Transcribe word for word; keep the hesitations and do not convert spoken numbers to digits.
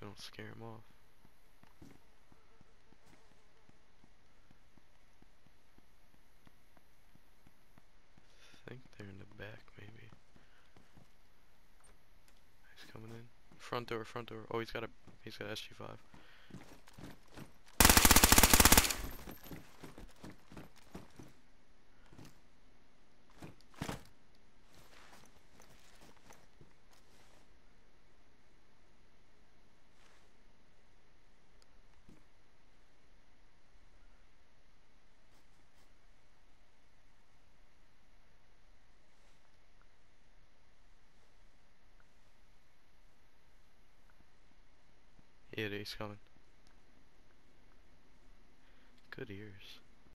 we don't scare him off. I think they're in the back, maybe. He's coming in. Front door, front door. Oh, he's got a, he's got S G five. Yeah, he's coming. Good ears.